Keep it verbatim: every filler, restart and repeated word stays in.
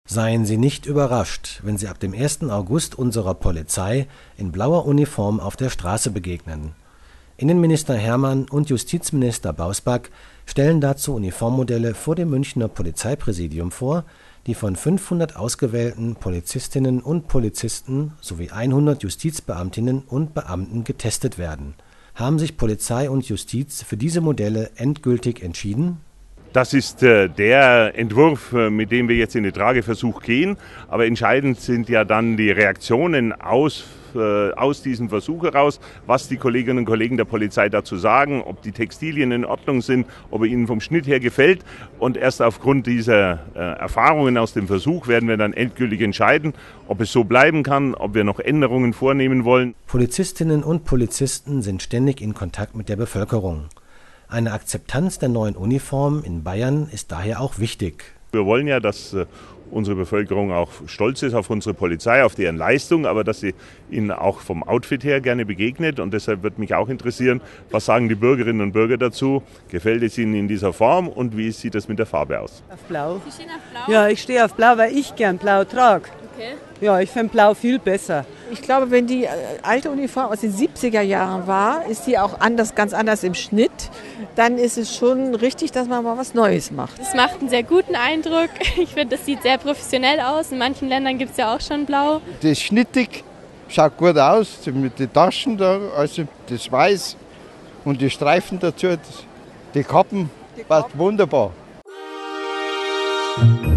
Seien Sie nicht überrascht, wenn Sie ab dem ersten August unserer Polizei in blauer Uniform auf der Straße begegnen. Innenminister Hermann und Justizminister Bausback stellen dazu Uniformmodelle vor dem Münchner Polizeipräsidium vor, die von fünfhundert ausgewählten Polizistinnen und Polizisten sowie hundert Justizbeamtinnen und Beamten getestet werden. Haben sich Polizei und Justiz für diese Modelle endgültig entschieden? Das ist äh, der Entwurf, äh, mit dem wir jetzt in den Trageversuch gehen. Aber entscheidend sind ja dann die Reaktionen aus, äh, aus diesem Versuch heraus, was die Kolleginnen und Kollegen der Polizei dazu sagen, ob die Textilien in Ordnung sind, ob er ihnen vom Schnitt her gefällt. Und erst aufgrund dieser äh, Erfahrungen aus dem Versuch werden wir dann endgültig entscheiden, ob es so bleiben kann, ob wir noch Änderungen vornehmen wollen. Polizistinnen und Polizisten sind ständig in Kontakt mit der Bevölkerung. Eine Akzeptanz der neuen Uniform in Bayern ist daher auch wichtig. Wir wollen ja, dass äh, unsere Bevölkerung auch stolz ist auf unsere Polizei, auf deren Leistung, aber dass sie ihnen auch vom Outfit her gerne begegnet. Und deshalb würde mich auch interessieren, was sagen die Bürgerinnen und Bürger dazu? Gefällt es ihnen in dieser Form und wie sieht es mit der Farbe aus? Auf Blau. Sie stehen auf Blau? Ja, ich stehe auf Blau, weil ich gern Blau trage. Okay. Ja, ich finde Blau viel besser. Ich glaube, wenn die alte Uniform aus den siebziger Jahren war, ist die auch anders, ganz anders im Schnitt. Dann ist es schon richtig, dass man mal was Neues macht. Es macht einen sehr guten Eindruck. Ich finde, das sieht sehr professionell aus. In manchen Ländern gibt es ja auch schon Blau. Das ist schnittig, schaut gut aus, mit den Taschen da, also das Weiß und die Streifen dazu, die Kappen, passt wunderbar.